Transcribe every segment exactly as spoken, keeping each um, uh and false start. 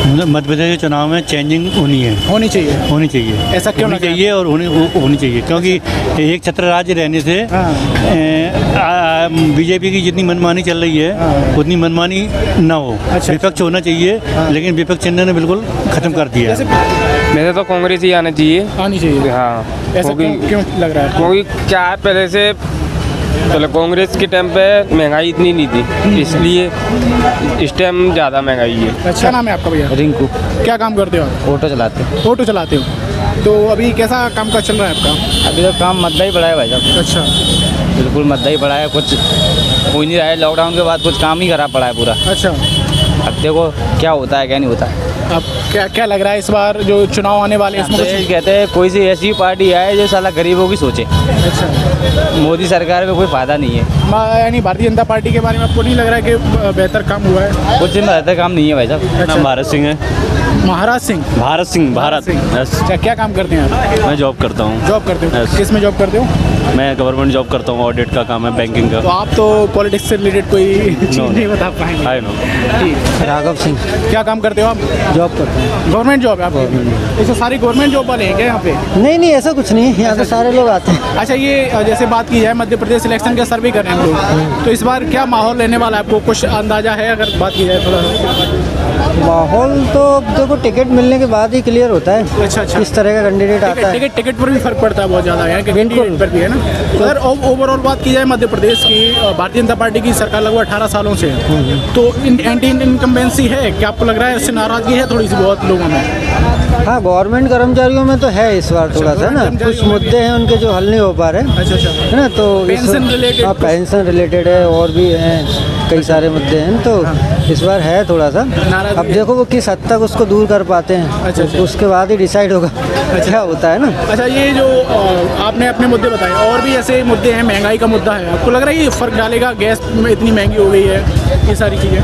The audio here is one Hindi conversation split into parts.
मध्य प्रदेश के चुनाव में चेंजिंग होनी है, होनी चाहिए होनी चाहिए ऐसा क्यों होनी चाहिए और होनी हो, होनी चाहिए क्योंकि एक छत्र राज्य रहने से बीजेपी की जितनी मनमानी चल रही है उतनी मनमानी ना हो। अच्छा। विपक्ष होना चाहिए, लेकिन विपक्ष ने बिल्कुल खत्म कर दिया है। मेरे तो कांग्रेस ही आना चाहिए आनी चाहिए। हाँ, ऐसा क्यों क्यों लग रहा है? क्योंकि क्या है, पहले से पहले कांग्रेस के टाइम पे महंगाई इतनी नहीं थी, इसलिए इस टाइम ज़्यादा महंगाई है। अच्छा, क्या नाम है आपका भैया? रिंकू। क्या काम करते हो आप? ऑटो चलाते हैं। ऑटो चलाते हो, तो अभी कैसा काम का चल रहा है आपका? अभी तो काम मद्दा ही बढ़ा है भाई साहब। अच्छा, बिल्कुल मद्दा ही बढ़ा है, कुछ हो नहीं रहा है। लॉकडाउन के बाद कुछ काम ही खराब पड़ा है पूरा। अच्छा, अब देखो क्या होता है क्या नहीं होता है। अब क्या क्या लग रहा है इस बार जो चुनाव आने वाले हैं तो इसमें ये कुछ? कहते हैं कोई सी ऐसी पार्टी आए जो साला गरीबों की सोचे। अच्छा, मोदी सरकार में कोई फ़ायदा नहीं है। मा- यानी भारतीय जनता पार्टी के बारे में आपको नहीं लग रहा है कि बेहतर काम हुआ है? कुछ दिन बेहतर काम नहीं है भाई साहब। अच्छा। नाम भारत सिंह है। महाराज सिंह। भारत सिंह, भारत सिंह। यस। अच्छा, क्या काम करते हैं आप? मैं जॉब करता हूँ। जॉब करते हो? Yes. किस में जॉब करते हो? मैं गवर्नमेंट जॉब करता हूँ, ऑडिट का काम है, बैंकिंग तो का। आप तो पॉलिटिक्स से रिलेटेड कोई चीज़ No. नहीं बता पाएंगे। I know. ठीक। राघव सिंह। क्या काम करते हो आप? जॉब करते हैं। गवर्नमेंट जॉब है आपकी? ऐसे सारी गवर्नमेंट जॉब वाले हैं क्या यहाँ पे? नहीं नहीं, ऐसा कुछ नहीं है, यहाँ तो सारे लोग आते हैं। अच्छा, ये अ, जैसे बात की जाए मध्य प्रदेश इलेक्शन का सर्वे कर रहे हैं हम लोग, तो इस बार क्या माहौल रहने वाला है? आपको कुछ अंदाजा है अगर बात की जाए थोड़ा? माहौल तो अब देखो टिकट मिलने के बाद ही क्लियर होता है अच्छा अच्छा, किस तरह का कैंडिडेट आता है। टिकट टिकट पर भी फर्क पड़ता है बहुत ज़्यादा है, कैंडिडेट पर भी है ना। तो अगर ओवरऑल बात की जाए मध्य प्रदेश की, अ, भारतीय जनता पार्टी की सरकार लगभग अठारह सालों से है, तो एंटी इनकम्बेंसी है क्या? आपको लग रहा है उससे नाराजगी है थोड़ी सी बहुत लोगों में? हाँ, गवर्नमेंट कर्मचारियों में तो है इस बार थोड़ा सा ना, कुछ मुद्दे हैं उनके जो हल नहीं हो पा रहे, अच्छा अच्छा, है ना। तो इस- पेंशन related हाँ, कुछ- पेंशन रिलेटेड है और भी हैं कई सारे मुद्दे हैं, तो इस बार है थोड़ा सा। नाराजगी अब है। देखो वो किस हद तक उसको दूर कर पाते हैं, अच्छा, अच्छा। उसके बाद ही डिसाइड होगा क्या होता है ना। अच्छा, ये जो अ, आपने अपने मुद्दे बताए, और भी ऐसे मुद्दे हैं, महंगाई का मुद्दा है, आपको लग रहा है ये फ़र्क डालेगा? गैस में इतनी महंगी हो गई है, ये सारी चीज़ें।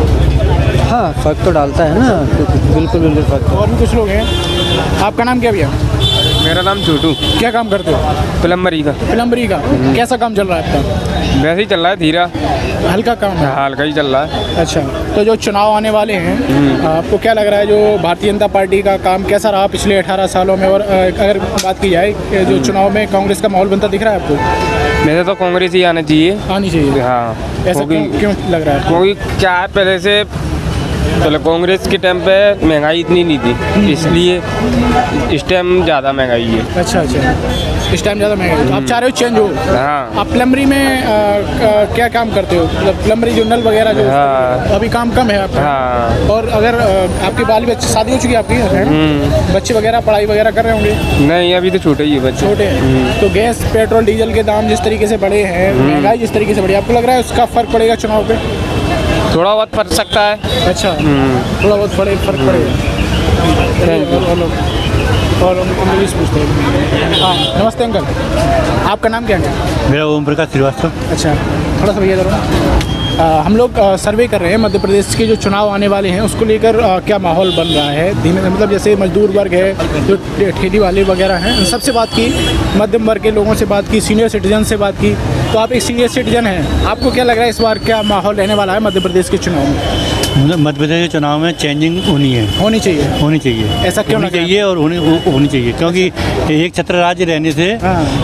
हाँ, फर्क तो डालता है ना, बिल्कुल बिल्कुल फर्क। और भी कुछ लोग हैं। आपका नाम क्या भैया? मेरा नाम छोटू, क्या काम करते हो? प्लम्बरी का। प्लम्बरी का। कैसा काम चल रहा है आपका? वैसे ही चल रहा है, धीरा हल्का काम है। हल्का ही चल रहा है। अच्छा, तो जो चुनाव आने वाले हैं, आपको क्या लग रहा है जो भारतीय जनता पार्टी का काम कैसा रहा पिछले अठारह सालों में? और अ, अगर बात की जाए कि जो चुनाव में कांग्रेस का माहौल बनता दिख रहा है आपको? मेरे तो कांग्रेस ही आना चाहिए। आनी चाहिए। हाँ, ऐसा क्यों क्योंकि क्यों लग रहा है? क्योंकि क्या है, पहले से पहले कांग्रेस के टाइम पे महंगाई इतनी नहीं थी, इसलिए इस टाइम ज़्यादा महंगाई है। अच्छा अच्छा, इस टाइम ज़्यादा महंगा है, तो आप चाह रहे हो चेंज हो? हाँ। आप प्लम्बरी में आ, क- क्या काम करते हो? मतलब प्लम्बरी जो नल वगैरह जो हाँ। अभी काम कम है आपका? हाँ। और अगर आ, आपके बाल बच्चे, शादी हो चुकी है आपकी, है ना? बच्चे वगैरह पढ़ाई वगैरह कर रहे होंगे? नहीं, अभी तो छोटे ही है बच्चे। छोटे हैं। तो गैस पेट्रोल डीजल के दाम जिस तरीके से बढ़े हैं, महंगाई जिस तरीके से बढ़ी है, आपको लग रहा है उसका फर्क पड़ेगा चुनाव पे? थोड़ा बहुत पड़ सकता है। अच्छा, थोड़ा बहुत पड़े फर्क पड़ेगा। और- और लोग- और हम इंग्लिश पूछते हैं। हाँ, नमस्ते अंकल, आपका नाम क्या है? मेरा ओम प्रकाश श्रीवास्तव। अच्छा, थोड़ा सा भैया करो ना। आ, हम लोग आ, सर्वे कर रहे हैं मध्य प्रदेश के जो चुनाव आने वाले हैं उसको लेकर आ, क्या माहौल बन रहा है धीमे, मतलब जैसे मजदूर वर्ग है, जो ठे- ठेली वाले वगैरह हैं, उन सबसे बात की, मध्यम वर्ग के लोगों से बात की, सीनियर सिटीजन से बात की। तो आप एक सीनियर सिटीजन हैं, आपको क्या लग रहा है इस बार क्या माहौल रहने वाला है मध्य प्रदेश के चुनाव में? मध्य प्रदेश के चुनाव में चेंजिंग होनी है, होनी चाहिए। होनी चाहिए। ऐसा क्यों होनी लग रहा है? चाहिए और होनी हो- होनी चाहिए क्योंकि एक छत्र राज्य रहने से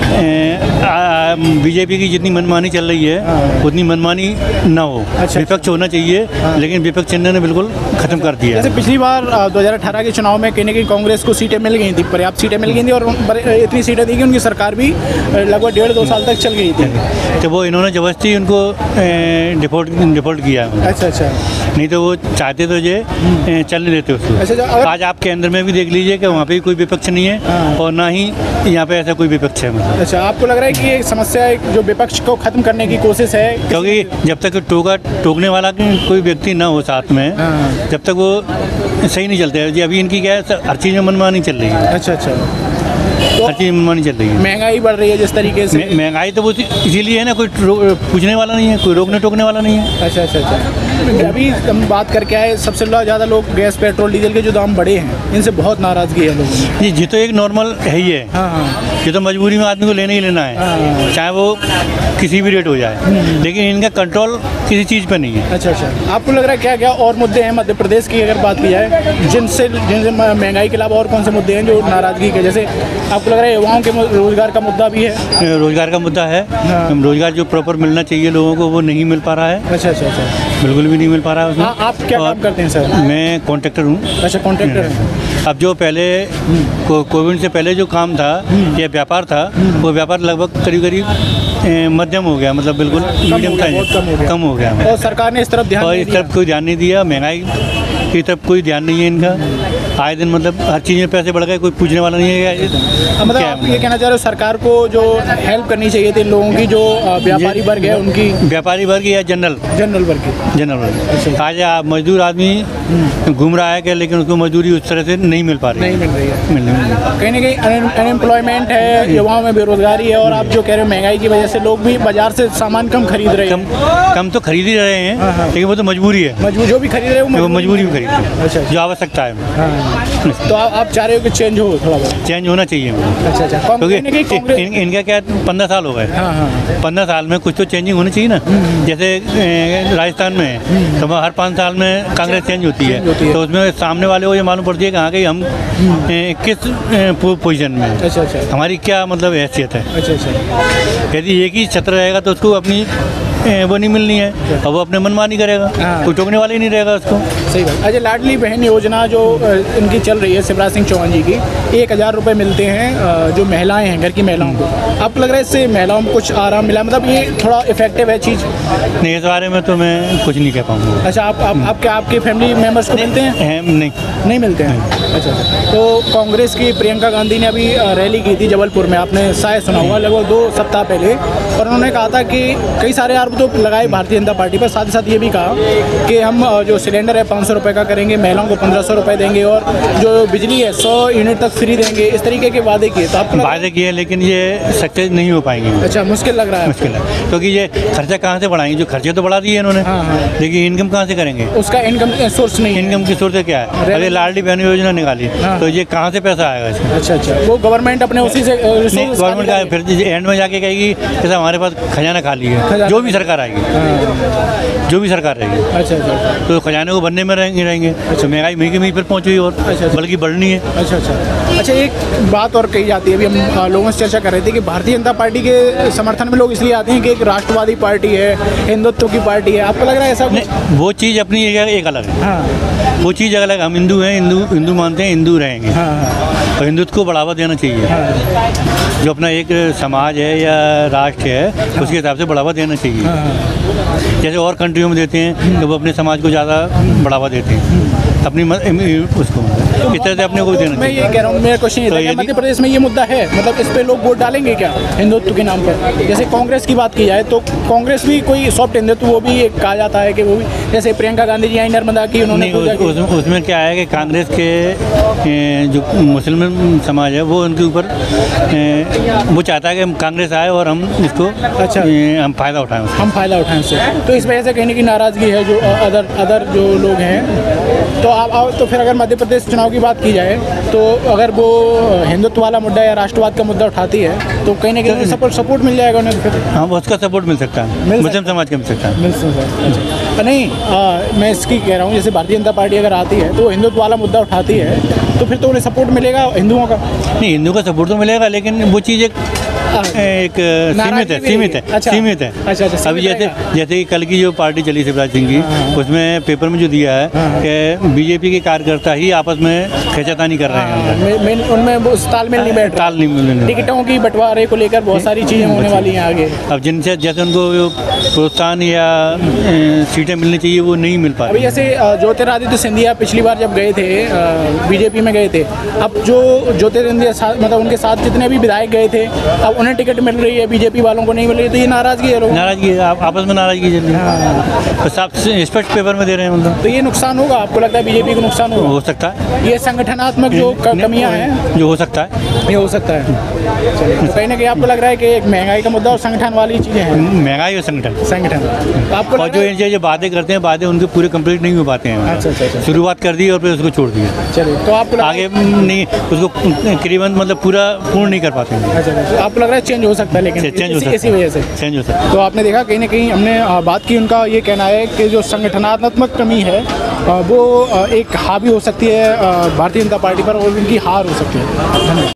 बीजेपी की जितनी मनमानी चल रही है उतनी मनमानी ना हो। अच्छा। विपक्ष होना चाहिए, लेकिन विपक्ष ने बिल्कुल खत्म कर दिया जैसे है। पिछली बार आ, दो हज़ार अठारह के चुनाव में कहीं ना कहीं कांग्रेस को सीटें मिल गई थी, पर्याप्त सीटें मिल गई थी, और उन पर इतनी सीटें थी कि उनकी सरकार भी लगभग डेढ़ दो साल तक चल गई थी। तो वो इन्होंने जबरदस्ती उनको डिफॉल्ट डिफॉल्ट किया है। अच्छा अच्छा, नहीं तो वो चाहते तो ये ए, चलने देते अच्छा, जो उसको। अगर- आज आप केंद्र में भी देख लीजिए कि वहाँ पे भी कोई विपक्ष नहीं है हाँ। और ना ही यहाँ पे ऐसा कोई विपक्ष है, मतलब। अच्छा, आपको लग रहा है कि ये समस्या है जो विपक्ष को खत्म करने की कोशिश है? क्योंकि जब तक टोका टोकने वाला कि कोई व्यक्ति ना हो साथ में, हाँ। जब तक वो सही नहीं चलते है। जी अभी इनकी क्या है, हर चीज़ में मनमानी चल रही है, अच्छा अच्छा, हर चीज़ में मनमानी चल रही है। महंगाई बढ़ रही है जिस तरीके से। महंगाई तो वो इसीलिए है ना, कोई रो- पूछने वाला नहीं है, कोई रोकने टोकने वाला नहीं है। अच्छा अच्छा अच्छा, अभी हम बात करके आए, सबसे ज़्यादा लोग गैस पेट्रोल डीजल के जो दाम बढ़े हैं इनसे बहुत नाराज़गी है लोगों में। जी, ये तो एक नॉर्मल है ही है। हाँ हाँ ये तो मजबूरी में आदमी को लेना ही लेना है, हाँ। चाहे वो किसी भी रेट हो जाए, लेकिन इनका कंट्रोल किसी चीज़ पे नहीं है। अच्छा अच्छा, आपको लग रहा है क्या क्या और मुद्दे हैं मध्य प्रदेश की अगर बात की जाए, जिनसे जिनसे महंगाई के अलावा और कौन से मुद्दे हैं जो नाराज़गी के, जैसे आपको लग रहा है युवाओं के रोजगार का मुद्दा भी है? रोजगार का मुद्दा है, हाँ। रोजगार जो प्रॉपर मिलना चाहिए लोगों को वो नहीं मिल पा रहा है। अच्छा अच्छा अच्छा, बिल्कुल भी नहीं मिल पा रहा है उसमें। हाँ, आप क्या और काम करते हैं सर? मैं कॉन्ट्रैक्टर हूँ। अच्छा, कॉन्ट्रैक्टर हैं। अब जो पहले को, कोविड से पहले जो काम था या व्यापार था, वो व्यापार लगभग करीब करीब ए, मध्यम हो गया, मतलब बिल्कुल मीडियम गया, बहुत कम हो गया। कम हो गया। और सरकार ने इस तरफ ध्यान और नहीं इस दिया। तरफ कोई ध्यान नहीं दिया, महंगाई की तरफ कोई ध्यान नहीं है इनका। आए दिन मतलब हर चीज़ में पैसे बढ़ गए, कोई पूछने वाला नहीं है। अब मतलब आप ये कहना चाह रहे हो सरकार को जो हेल्प करनी चाहिए थी लोगों की, जो अ, व्यापारी वर्ग है उनकी, व्यापारी वर्ग या जनरल जनरल वर्ग की? जनरल वर्ग। आज आप मजदूर आदमी घूम रहा है क्या, लेकिन उसको मजदूरी उस तरह से नहीं मिल पा रही नहीं मिल रही है। मिल नहीं मिल रही। कहीं ना कहीं अनएम्प्लॉयमेंट है, युवाओं में बेरोजगारी है, और आप जो कह रहे हो महंगाई की वजह से लोग भी बाजार से सामान कम खरीद रहे कम हैं। कम तो खरीद ही रहे हैं, हाँ, हाँ। लेकिन वो तो मजबूरी है, मजबूर जो भी खरीद रहे हो वो मजबूरी में खरीद रहे हैं, अच्छा जो आवश्यकता है। हाँ। तो आप, आप चाह रहे हो कि चेंज हो थोड़ा बहुत? चेंज होना चाहिए अच्छा अच्छा, कौन- क्योंकि कहीं ना कहीं इन, कांग्रेस- इनका क्या पंद्रह साल हो गए, हाँ हाँ पंद्रह साल में कुछ तो चेंजिंग होनी चाहिए ना। जैसे ए, राजस्थान में है, तो वहाँ हर पाँच साल में कांग्रेस चेंज होती है, होती है। तो उसमें सामने वाले को ये मालूम पड़ती है कि हाँ कि हम ए, किस ए, पो- पोजीशन में हैं, अच्छा अच्छा हमारी क्या मतलब हैसियत है। अच्छा अच्छा, यदि एक ही छत्र रहेगा तो उसको अपनी ए, वो नहीं मिलनी है, और वो अपने मनमानी करेगा, हाँ। कोई टोकने वाला ही नहीं रहेगा उसको। सही बात। अच्छा, लाडली बहन योजना जो अ, इनकी चल रही है शिवराज सिंह चौहान जी की, एक हज़ार रुपये मिलते हैं अ, जो महिलाएं हैं, घर की महिलाओं को, आपको लग रहा है इससे महिलाओं को कुछ आराम मिला, मतलब ये थोड़ा इफेक्टिव है चीज़? नहीं, इस बारे में तो मैं कुछ नहीं कह पाऊँगा। अच्छा, आप, आप आपके आपके फैमिली मेम्बर्स को मिलते हैं? है, नहीं नहीं मिलते हैं। अच्छा अच्छा, तो कांग्रेस की प्रियंका गांधी ने अभी अ, रैली की थी जबलपुर में, आपने शायद सुना हुआ, लगभग दो सप्ताह पहले, और उन्होंने कहा था कि कई सारे आरोप तो लगाए भारतीय जनता पार्टी पर, साथ ही साथ ये भी कहा कि हम अ, जो सिलेंडर है पाँच सौ रुपये का करेंगे, महिलाओं को पंद्रह सौ रुपये देंगे, और जो बिजली है सौ यूनिट तक फ्री देंगे, इस तरीके के वादे किए। तो आपको लग- वादे किए, लेकिन ये सक्सेस नहीं हो पाएंगे। अच्छा, मुश्किल लग रहा है? मुश्किल है, क्योंकि ये खर्चा कहाँ से बढ़ाएंगे, जो खर्चे तो बढ़ा दिए इन्होंने, हाँ, हाँ। लेकिन इनकम कहाँ से करेंगे? उसका इनकम सोर्स नहीं है। इनकम की सोर्स क्या है? अरे लाडली बहन योजना निकाली, हाँ। तो ये कहाँ से पैसा आएगा इसमें? अच्छा अच्छा, वो गवर्नमेंट अपने उसी से नहीं, resource गवर्नमेंट का निकालेगी। फिर एंड में जाके कहेगी जैसे हमारे पास खजाना खाली है, खजाना- जो भी सरकार आएगी, हाँ, जो भी सरकार रहेगी, अच्छा अच्छा तो खजाने को बनने में रहेंगे रहेंगे तो महंगाई मही की मही पर पहुँच गई, और अच्छा, अच्छा। बल्कि बढ़नी है। अच्छा अच्छा अच्छा, एक बात और कही जाती है, अभी हम आ, लोगों से चर्चा कर रहे थे कि भारतीय जनता पार्टी के समर्थन में लोग इसलिए आते हैं कि एक राष्ट्रवादी पार्टी है, हिंदुत्व की पार्टी है, आपको लग रहा है ऐसा कुछ? नहीं, वो चीज़ अपनी एक, एक अलग है, हाँ वो चीज़ अलग। हम हिंदू हैं, हिंदू हिंदू मानते हैं, हिंदू रहेंगे, हाँ हाँ और हिंदुत्व को बढ़ावा देना चाहिए। हाँ जो अपना एक समाज है या राष्ट्र है, उसके हिसाब से बढ़ावा देना चाहिए। हाँ, जैसे और कंट्रियों में देते हैं, तो वो अपने समाज को ज़्यादा बढ़ावा देते हैं, अपनी म- उसको इस तरह से अपने को देना मैं चाहिए। ये कह रहा हूँ, मेरा क्वेश्चन ये तो था कि यदि- मध्य प्रदेश में ये मुद्दा है, मतलब इस पे लोग वोट डालेंगे क्या हिंदुत्व के नाम पर? जैसे कांग्रेस की बात की जाए तो कांग्रेस भी कोई सॉफ्ट हिंदुत्व, वो भी एक कहा जाता है कि वो भी, जैसे प्रियंका गांधी जी आई नर्मदा की, उन्होंने नहीं, पूजा उस, की। उस, उसमें क्या है कि कांग्रेस के ए, जो मुस्लिम समाज है वो उनके ऊपर ए, वो चाहता है कि हम कांग्रेस आए और हम इसको अच्छा। ए, हम फ़ायदा उठाएं उसका। हम फायदा उठाएं उससे, तो इस वजह से कहीं ना कहीं नाराज़गी है जो अदर अदर जो लोग हैं। तो आप आओ, तो फिर अगर मध्य प्रदेश चुनाव की बात की जाए तो अगर वो हिंदुत्व वाला मुद्दा या राष्ट्रवाद का मुद्दा उठाती है तो कहीं ना कहीं सपोर्ट सपोर्ट मिल जाएगा उन्हें, तो फिर हाँ, वो उसका सपोर्ट मिल सकता है, मिल मुस्लिम समाज का मिल सकता है। मिल सकता है। अच्छा, नहीं आ, मैं इसकी कह रहा हूँ, जैसे भारतीय जनता पार्टी अगर आती है तो वो हिंदुत्व वाला मुद्दा उठाती है, तो फिर तो उन्हें सपोर्ट मिलेगा हिंदुओं का? नहीं, हिंदू का सपोर्ट तो मिलेगा, लेकिन वो चीज़ एक एक सीमित है, सीमित है, अच्छा। सीमित है। अच्छा अच्छा, अभी सीमित जैसे रहेगा। जैसे कि कल की जो पार्टी चली शिवराज सिंह की, उसमें पेपर में जो दिया है कि बीजेपी के कार्यकर्ता ही आपस में खींचातानी कर रहे हैं, हाँ, मैं- मैं- उनमें वो तालमेल नहीं बैठ रहा। ताल नहीं मिलने। टिकटों की बंटवारे को लेकर बहुत सारी चीज़ें होने वाली हैं आगे। अब जिनसे जैसे उनको जो प्रोत्साहन या ए, सीटें मिलनी चाहिए वो नहीं मिल पा अभी रही। जैसे अ, ज्योतिरादित्य सिंधिया पिछली बार जब गए थे बीजेपी में गए थे, अब जो ज्योतिरादित्य साथ मतलब उनके साथ जितने भी विधायक गए थे, अब उन्हें टिकट मिल रही है, बीजेपी वालों को नहीं मिल रही है, तो ये नाराजगी है लोगों की। नाराजगी है, आप- आपस में नाराजगी चल रही है, तो साफ स्पष्ट पेपर में दे रहे हैं मतलब। तो ये नुकसान होगा, आपको लगता है बीजेपी को नुकसान होगा? हो सकता है, ये संगठनात्मक जो क- कमियां हैं, जो हो सकता है, ये हो सकता है। चलिए, तो कहीं ना कहीं आपको लग रहा है कि एक महंगाई का मुद्दा और संगठन वाली चीज़ें हैं, महंगाई और संगठन, संगठन। तो आपको और लग जो रहा है- ये जो बातें करते हैं, बातें उनके पूरे कंप्लीट नहीं हो पाते हैं। अच्छा अच्छा अच्छा। शुरुआत कर दी और फिर उसको छोड़ दिया, चलिए, तो आपको लग रहा है- आगे नहीं उसको करीबन मतलब पूरा पूर्ण नहीं कर पाते हैं। अच्छा अच्छा, तो आपको लग रहा है चेंज हो सकता है, लेकिन चेंज हो इसी- सकता इसी वजह से। है, चेंज हो सकता है। तो आपने देखा कहीं ना कहीं हमने आ, बात की, उनका ये कहना है कि जो संगठनात्मक कमी है आ, वो आ, एक हावी हो सकती है आ, भारतीय जनता पार्टी पर, और उनकी हार हो सकती है। धन्यवाद।